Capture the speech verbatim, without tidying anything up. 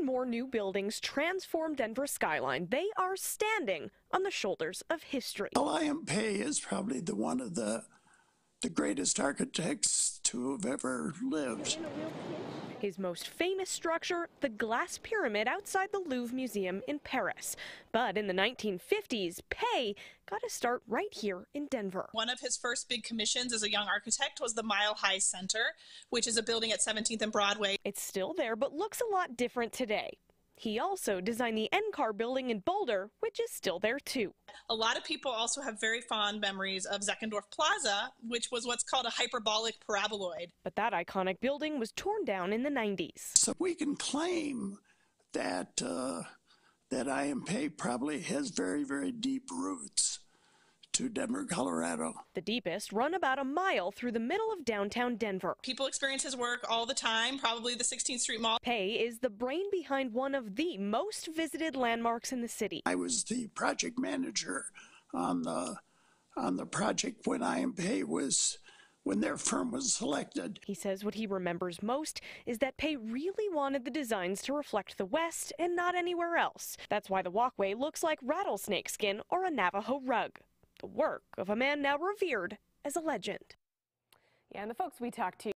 more new buildings transform Denver's skyline, they are standing on the shoulders of history. Well, I M Pei is probably the one of the the greatest architects to have ever lived. His most famous structure, the glass pyramid outside the Louvre Museum in Paris. But in the nineteen fifties, Pei got to start right here in Denver. One of his first big commissions as a young architect was the Mile High Center, which is a building at seventeenth and Broadway. It's still there, but looks a lot different today. He also designed the N C A R building in Boulder, which is still there too. A lot of people also have very fond memories of Zeckendorf Plaza, which was what's called a hyperbolic paraboloid. But that iconic building was torn down in the nineties. So we can claim that uh, that I M Pei probably has very, very deep roots to Denver, Colorado. The deepest run about a mile through the middle of downtown Denver. People experience his work all the time, probably the sixteenth Street Mall. Pei is the brain behind one of the most visited landmarks in the city. I was the project manager on the on the project when I M Pei was when their firm was selected. He says what he remembers most is that Pei really wanted the designs to reflect the West and not anywhere else. That's why the walkway looks like rattlesnake skin or a Navajo rug. The work of a man now revered as a legend. Yeah, and the folks we talked to